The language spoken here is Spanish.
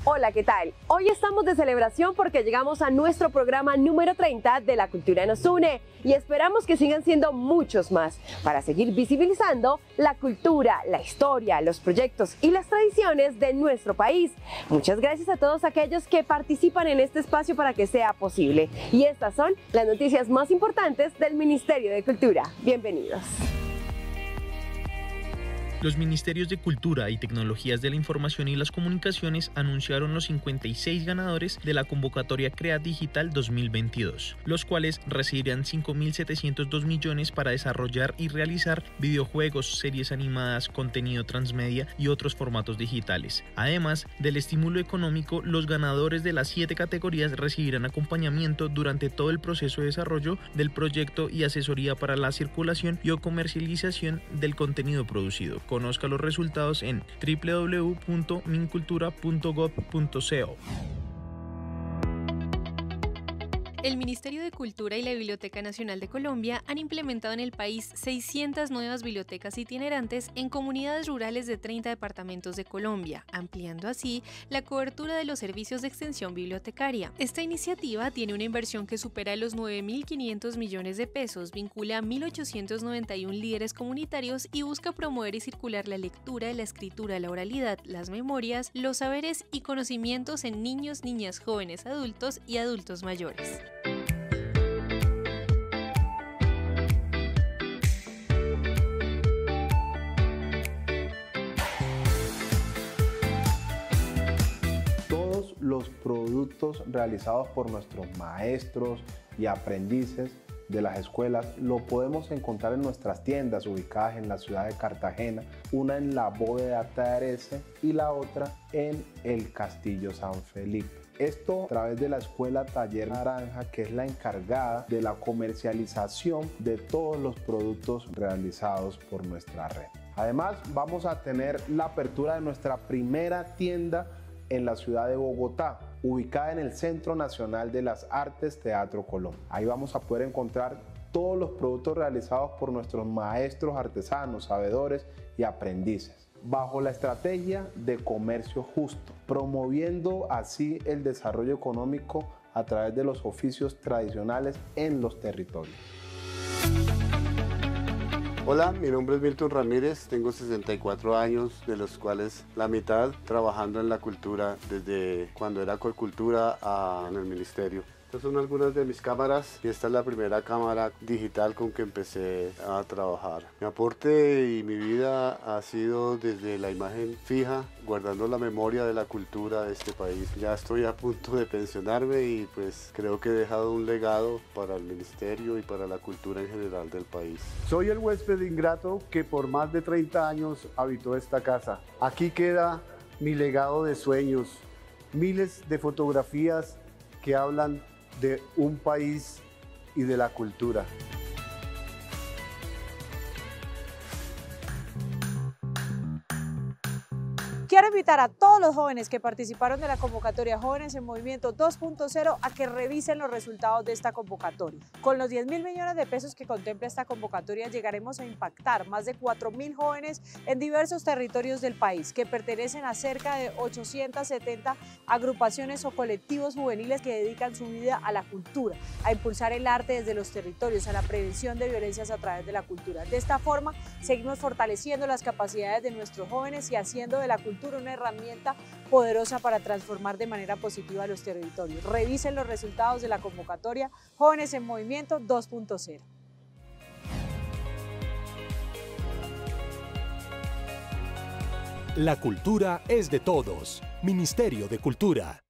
Hola, ¿qué tal? Hoy estamos de celebración porque llegamos a nuestro programa número 30 de La Cultura Nos Une y esperamos que sigan siendo muchos más para seguir visibilizando la cultura, la historia, los proyectos y las tradiciones de nuestro país. Muchas gracias a todos aquellos que participan en este espacio para que sea posible. Y estas son las noticias más importantes del Ministerio de Cultura. Bienvenidos. Los Ministerios de Cultura y Tecnologías de la Información y las Comunicaciones anunciaron los 56 ganadores de la convocatoria CREA Digital 2022, los cuales recibirán 5.702 millones para desarrollar y realizar videojuegos, series animadas, contenido transmedia y otros formatos digitales. Además del estímulo económico, los ganadores de las 7 categorías recibirán acompañamiento durante todo el proceso de desarrollo del proyecto y asesoría para la circulación y o comercialización del contenido producido. Conozca los resultados en www.mincultura.gov.co. El Ministerio de Cultura y la Biblioteca Nacional de Colombia han implementado en el país 600 nuevas bibliotecas itinerantes en comunidades rurales de 30 departamentos de Colombia, ampliando así la cobertura de los servicios de extensión bibliotecaria. Esta iniciativa tiene una inversión que supera los 9.500 millones de pesos, vincula a 1.891 líderes comunitarios y busca promover y circular la lectura, la escritura, la oralidad, las memorias, los saberes y conocimientos en niños, niñas, jóvenes, adultos y adultos mayores. Todos los productos realizados por nuestros maestros y aprendices de las escuelas lo podemos encontrar en nuestras tiendas ubicadas en la ciudad de Cartagena, una en la Bóveda Taarece y la otra en el Castillo San Felipe. Esto a través de la Escuela Taller Naranja, que es la encargada de la comercialización de todos los productos realizados por nuestra red. Además, vamos a tener la apertura de nuestra primera tienda en la ciudad de Bogotá, ubicada en el Centro Nacional de las Artes Teatro Colón. Ahí vamos a poder encontrar todos los productos realizados por nuestros maestros artesanos, sabedores y aprendices, bajo la estrategia de comercio justo, promoviendo así el desarrollo económico a través de los oficios tradicionales en los territorios. Hola, mi nombre es Milton Ramírez, tengo 64 años, de los cuales la mitad trabajando en la cultura desde cuando era Colcultura en el ministerio. Estas son algunas de mis cámaras y esta es la primera cámara digital con que empecé a trabajar. Mi aporte y mi vida ha sido desde la imagen fija, guardando la memoria de la cultura de este país. Ya estoy a punto de pensionarme y pues creo que he dejado un legado para el ministerio y para la cultura en general del país. Soy el huésped ingrato que por más de 30 años habitó esta casa. Aquí queda mi legado de sueños, miles de fotografías que hablan de un país y de la cultura. Quiero invitar a todos los jóvenes que participaron de la convocatoria Jóvenes en Movimiento 2.0 a que revisen los resultados de esta convocatoria. Con los 10.000 millones de pesos que contempla esta convocatoria llegaremos a impactar más de 4.000 jóvenes en diversos territorios del país que pertenecen a cerca de 870 agrupaciones o colectivos juveniles que dedican su vida a la cultura, a impulsar el arte desde los territorios, a la prevención de violencias a través de la cultura. De esta forma seguimos fortaleciendo las capacidades de nuestros jóvenes y haciendo de la cultura una herramienta poderosa para transformar de manera positiva los territorios. Revisen los resultados de la convocatoria Jóvenes en Movimiento 2.0. La cultura es de todos. Ministerio de Cultura.